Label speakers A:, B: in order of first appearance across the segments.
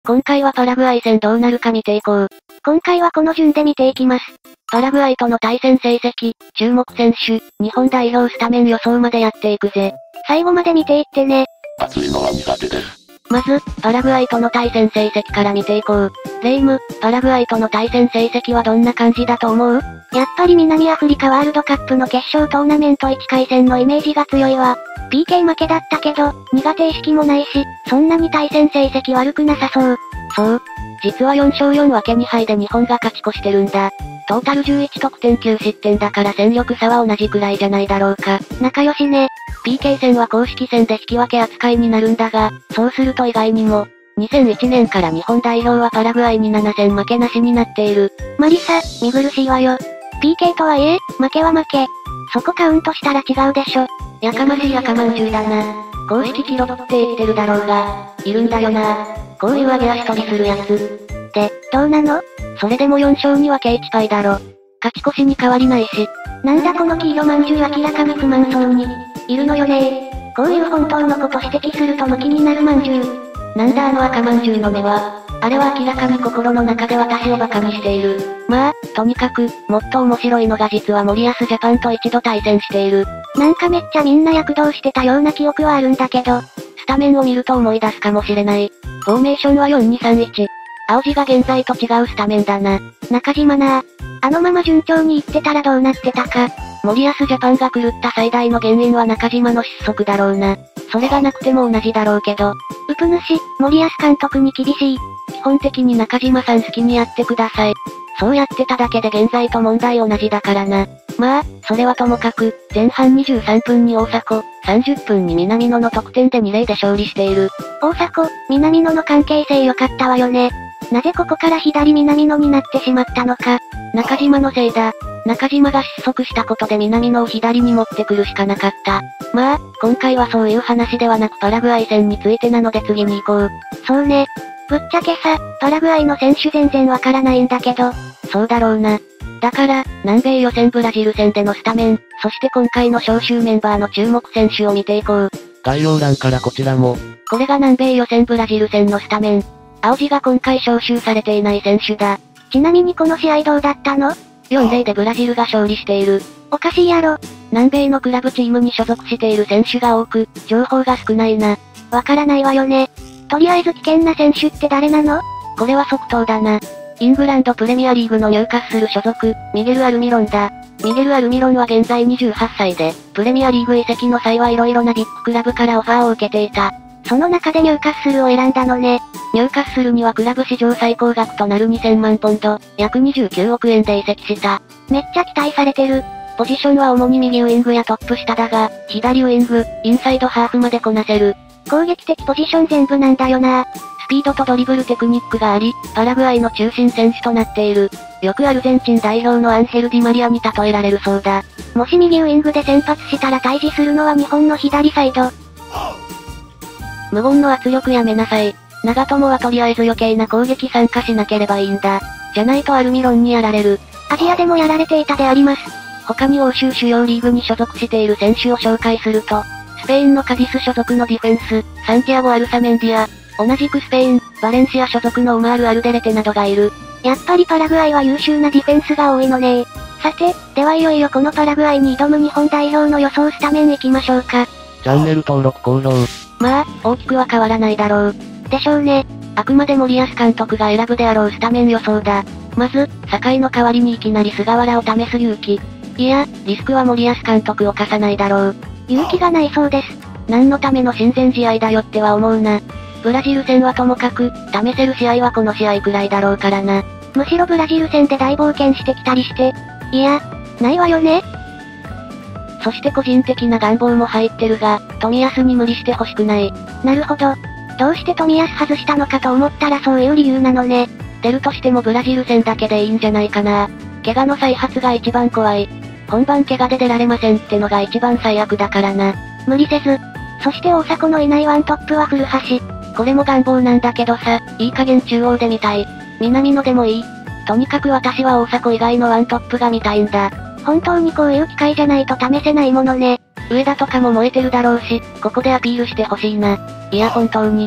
A: 今回はパラグアイ戦どうなるか見ていこう。
B: 今回はこの順で見ていきます。
A: パラグアイとの対戦成績、注目選手、日本代表スタメン予想までやっていくぜ。
B: 最後まで見ていってね。
C: 熱いのは苦手です。
A: まず、パラグアイとの対戦成績から見ていこう。レイム、パラグアイとの対戦成績はどんな感じだと思う？
B: やっぱり南アフリカワールドカップの決勝トーナメント1回戦のイメージが強いわ。PK 負けだったけど、苦手意識もないし、そんなに対戦成績悪くなさそう。
A: そう。実は4勝4分け2敗で日本が勝ち越してるんだ。トータル11得点9失点だから戦力差は同じくらいじゃないだろうか。
B: 仲良しね。
A: PK 戦は公式戦で引き分け扱いになるんだが、そうすると意外にも、2001年から日本代表はパラグアイに7戦負けなしになっている。
B: マリサ、見苦しいわよ。PK とはいえ、負けは負け。そこカウントしたら違うでしょ。
A: やかましいやかまんじゅうだな。公式記録って言ってるだろうが、いるんだよな。こういう上げ足取りするやつ。
B: で、どうなの？
A: それでも4勝には計1敗だろ。勝ち越しに変わりないし。
B: なんだこの黄色まんじゅう明らかに不満そうに。いるのよね。こういう本当のこと指摘するとムキになるまんじゅう。
A: なんだあの赤まんじゅうの目は。あれは明らかに心の中で私をバカにしている。まあ、とにかく、もっと面白いのが実は森保ジャパンと一度対戦している。
B: なんかめっちゃみんな躍動してたような記憶はあるんだけど。
A: スタメンを見ると思い出すかもしれない。フォーメーションは4-2-3-1。青字が現在と違うスタメンだな。
B: 中島な。あのまま順調にいってたらどうなってたか。
A: 森保ジャパンが狂った最大の原因は中島の失速だろうな。それがなくても同じだろうけど。
B: うぷ主、森保監督に厳しい。
A: 基本的に中島さん好きにやってください。そうやってただけで現在と問題同じだからな。まあ、それはともかく、前半23分に大迫、30分に南野の得点で2-0で勝利している。
B: 大迫、南野の関係性良かったわよね。なぜここから左南野になってしまったのか。
A: 中島のせいだ。中島が失速したことで南野を左に持ってくるしかなかった。まあ、今回はそういう話ではなくパラグアイ戦についてなので次に行こう。
B: そうね。ぶっちゃけさ、パラグアイの選手全然わからないんだけど。
A: そうだろうな。だから、南米予選ブラジル戦でのスタメン、そして今回の招集メンバーの注目選手を見ていこう。
C: 概要欄からこちらも。
A: これが南米予選ブラジル戦のスタメン。青字が今回招集されていない選手だ。
B: ちなみにこの試合どうだったの？
A: 4-0 でブラジルが勝利している。
B: おかしいやろ。
A: 南米のクラブチームに所属している選手が多く、情報が少ないな。
B: わからないわよね。とりあえず危険な選手って誰なの？
A: これは即答だな。イングランドプレミアリーグのニューカッスル所属、ミゲル・アルミロンだ。ミゲル・アルミロンは現在28歳で、プレミアリーグ移籍の際は色々なビッグクラブからオファーを受けていた。
B: その中でニューカッスルを選んだのね。
A: ニューカッスルにはクラブ史上最高額となる2000万ポンド、約29億円で移籍した。
B: めっちゃ期待されてる。
A: ポジションは主に右ウイングやトップ下だが、左ウイング、インサイドハーフまでこなせる。
B: 攻撃的ポジション全部なんだよな。
A: スピードとドリブルテクニックがあり、パラグアイの中心選手となっている。よくアルゼンチン代表のアンヘル・ディマリアに例えられるそうだ。
B: もし右ウイングで先発したら対峙するのは日本の左サイド。
A: 無言の圧力やめなさい。長友はとりあえず余計な攻撃参加しなければいいんだ。じゃないとアルミロンにやられる。
B: アジアでもやられていたであります。
A: 他に欧州主要リーグに所属している選手を紹介すると、スペインのカディス所属のディフェンス、サンティアゴ・アルサメンディア、同じくスペイン、バレンシア所属のオマール・アルデレテなどがいる。
B: やっぱりパラグアイは優秀なディフェンスが多いのね。さて、ではいよいよこのパラグアイに挑む日本代表の予想スタメン行きましょうか。
C: チャンネル登録高評。
A: まあ、大きくは変わらないだろう。
B: でしょうね。
A: あくまで森保監督が選ぶであろうスタメン予想だ。まず、酒井の代わりにいきなり菅原を試す勇気。いや、リスクは森保監督を課さないだろう。
B: 勇気がないそうです。
A: 何のための親善試合だよっては思うな。ブラジル戦はともかく、試せる試合はこの試合くらいだろうからな。
B: むしろブラジル戦で大冒険してきたりして。いや、ないわよね。
A: そして個人的な願望も入ってるが、冨安に無理してほしくない。
B: なるほど。どうして冨安外したのかと思ったらそういう理由なのね。
A: 出るとしてもブラジル戦だけでいいんじゃないかな。怪我の再発が一番怖い。本番怪我で出られませんってのが一番最悪だからな。
B: 無理せず。そして大迫のいないワントップは古橋。
A: これも願望なんだけどさ、いい加減中央で見たい。南野でもいい。とにかく私は大迫以外のワントップが見たいんだ。
B: 本当にこういう機会じゃないと試せないものね。
A: 上田とかも燃えてるだろうし、ここでアピールしてほしいな。いや本当に。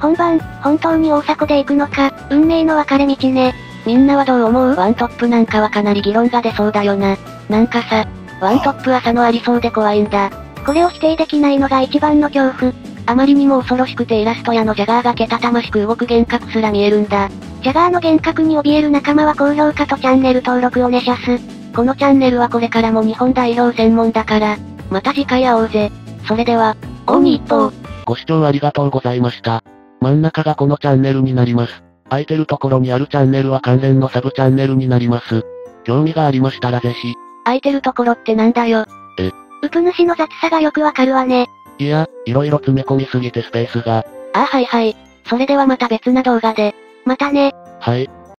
B: 本番、本当に大迫で行くのか、運命の分かれ道ね。
A: みんなはどう思う？ワントップなんかはかなり議論が出そうだよな。なんかさ、ワントップ朝のありそうで怖いんだ。
B: これを否定できないのが一番の恐怖。
A: あまりにも恐ろしくてイラスト屋のジャガーがけたたましく動く幻覚すら見えるんだ。
B: ジャガーの幻覚に怯える仲間は高評価とチャンネル登録おねしゃす。
A: このチャンネルはこれからも日本代表専門だから、また次回会おうぜ。それでは、
B: 近江一方。
C: ご視聴ありがとうございました。真ん中がこのチャンネルになります。空いてるところにあるチャンネルは関連のサブチャンネルになります。興味がありましたらぜひ。
A: 空いてるところってなんだよ。
B: ウプ主の雑さがよくわかるわね。
C: いや、いろいろ詰め込みすぎてスペースが。
A: はいはい。それではまた別な動画で。
B: またね。
C: はい。